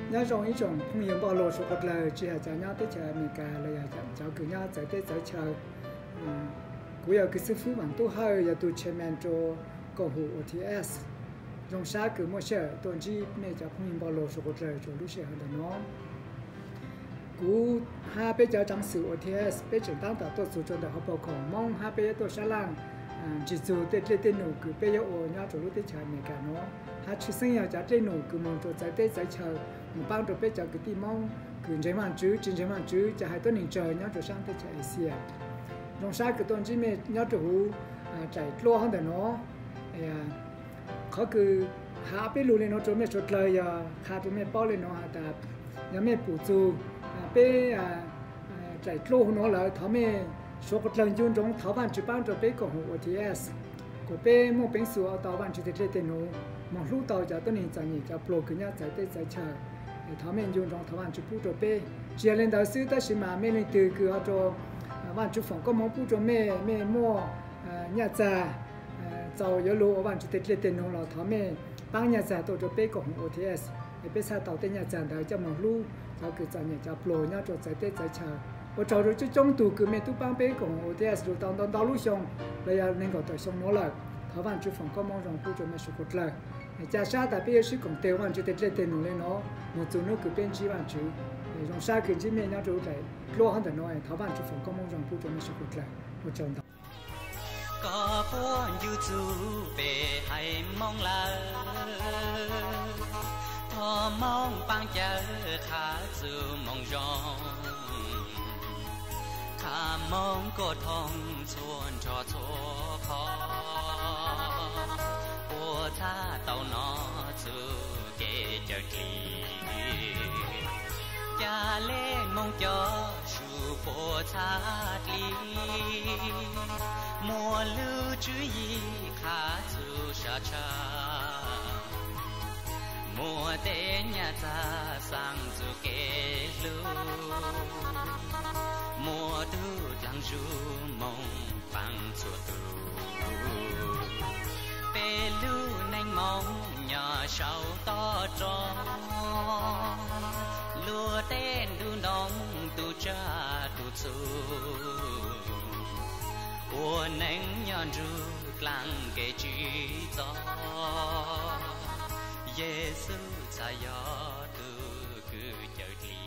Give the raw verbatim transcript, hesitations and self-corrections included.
nhớ trong ý trong không hiểu bao lâu số một lời chỉ là cho nhau tới chờ mình cả lời cho cháu cứ nhau tới tới tới chờ cú giờ cứ sư phụ bằng tu hơi giờ tu chơi men cho cầu hữu ô tê ét trong xã cứ mua xe tuần chi mẹ cháu không hiểu bao lâu số một lời cho lúc xe hơn là nó cú hai bé cháu trong sự ô tê ét bé trưởng tăng tạo tôi số trong đại học bảo khổ mong hai bé tôi sẽ làm chỉ dù tết tết tết nụ cứ bây giờ ô nhau chỗ lúc tết chờ mình cả nó hai chú sinh nhà cháu tết nụ cứ mong chỗ trái tết trái chờ một bao chỗ bây giờ cứ tìm mong cứ trái măng chứ trên trái măng chứ chả hai tuần nhìn trời nhau chỗ sang tết chờ xìa trong sáng cứ tuần chỉ mình nhau chỗ trái lo hơn để nó khó cứ hạ bé lù lên nó chỗ mình chỗ lời giờ hạ chỗ mình bao lên nó hạ tập nhà mình phụ chú bé trái lo nó lại tháo mình số một lần dùng trong tháo bàn chụp bàn cho bé của ô tê ét của bé mua bánh sủi tàu bàn chụp tết tết nó một lúc tàu cho tôi nhìn cho nhìn cho pro cứ nhá trái tết trái chờ tháo mình dùng trong tháo bàn chụp cho bé chỉ lên đầu sư ta chỉ mà mình lên từ cứ ở cho bàn chụp phòng có món phụ cho mẹ mẹ mua nhà già giàu yếu lúa bàn chụp tết tết tết nó là tháo mình bằng nhà già tôi cho bé của ô tê ét bé sa tàu tên nhà già đời cho một lúc cho cứ cho nhìn cho pro nhá cho trái tết trái chờ我找到这中途个面都帮别个，我这也是当当道路上，来呀能够到上哪了，台湾就放个网上不准备收过来，加上大别是讲台湾就得来得弄来喏，我做那个编辑完就，用啥个这面伢就来，落很多喏，台湾就放个网上不准备收过来，我找到。 có buồn yêu dù về hay mong là thọ mong bằng chờ khá dù mong rong khá mong cô thông xuân cho chỗ khó của ta tàu nó dù kể chờ kỳ cha lên mong cho dù phố xa đi mùa lưu chú ý khá dù xa cha mùa tế nhà ta sang dù kê lưu mùa tu lăng ru mong bằng chùa tu bê lưu nanh mong nhỏ sau to tròn lúa tên đu nong tu cha tu su của nắng nhon ru lăng kê chi gió Giêsu cha yo tu cứ chờ